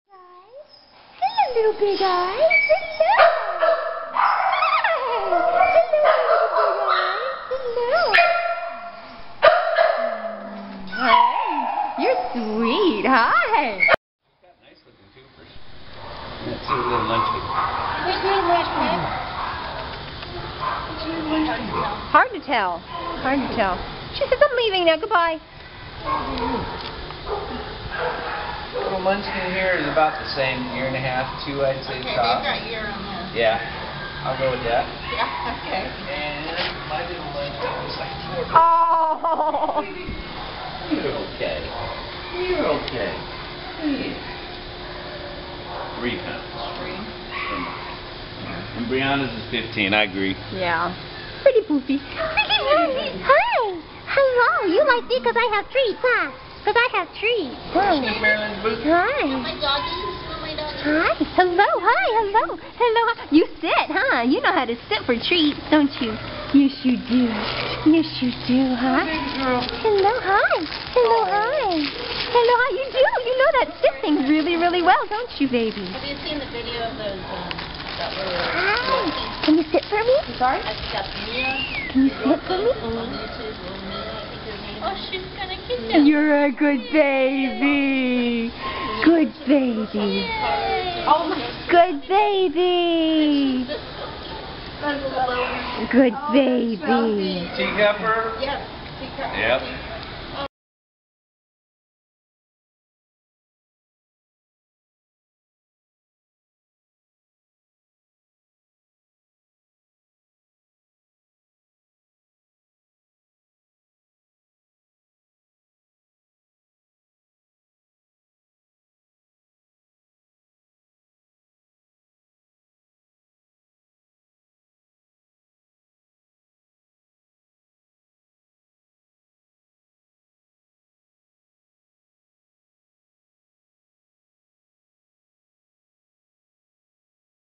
Hello, little big eyes. Hello. Hi. Hello, little big eyes. Hello. Hi. You're sweet. Hi. Nice looking too for sure. That's a little munchkin. Hard to tell. Hard to tell. She says, I'm leaving now. Goodbye. Little munchkin here is about the same, year and a half, 2 I'd say top. Okay, they've got year on this. Yeah, I'll go with that. Yeah, okay. And my little munchkin was like 4. Oh. You're okay. You're okay. Yeah. 3 pounds. 3. And Brianna's is 15, I agree. Yeah. Pretty poofy. Hi. Hello. You like me because I have treats, huh? Because I have treats. Miss Marilyn's boots. Hi. My doggies, my doggies. Hi. Hello. Hi. Hello. Hello. You sit, huh? You know how to sit for treats, don't you? Yes, you do. Yes, you do, huh? Hello. Hi. Hello. Hi. Hello. How you do? You know that sit thing really, really well, don't you, baby? Have you seen the video of those, that little... Hi. Can you sit for me? Sorry? I've got Mia. Can you sit for me? On YouTube, little Mia, I think her name. Oh, she's gonna kiss him. You're a good baby. Good baby. Oh, my. Good baby. Good baby. Teacup her? Yes. Yep.